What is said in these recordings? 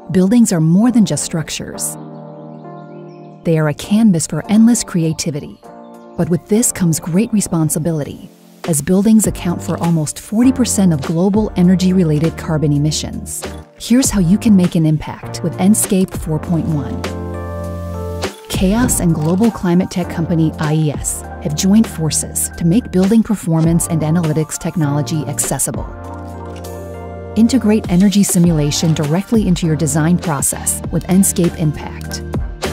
Buildings are more than just structures. They are a canvas for endless creativity. But with this comes great responsibility, as buildings account for almost 40% of global energy-related carbon emissions. Here's how you can make an impact with Enscape 4.1. Chaos and global climate tech company IES have joined forces to make building performance and analytics technology accessible. Integrate energy simulation directly into your design process with Enscape Impact.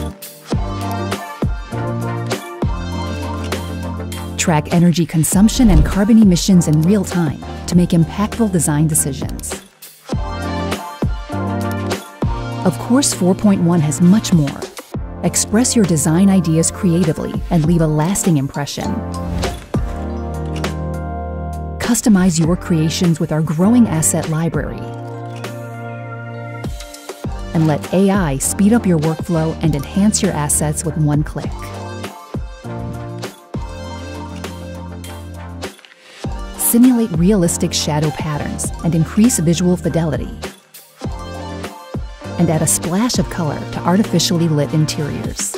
Track energy consumption and carbon emissions in real time to make impactful design decisions. Of course, 4.1 has much more. Express your design ideas creatively and leave a lasting impression. Customize your creations with our growing asset library. And let AI speed up your workflow and enhance your assets with one click. Simulate realistic shadow patterns and increase visual fidelity. And add a splash of color to artificially lit interiors.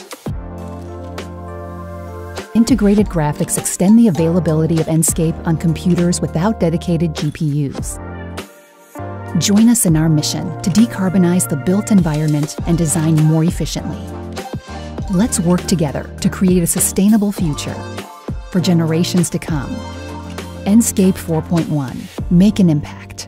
Integrated graphics extend the availability of Enscape on computers without dedicated GPUs. Join us in our mission to decarbonize the built environment and design more efficiently. Let's work together to create a sustainable future for generations to come. Enscape 4.1. Make an impact.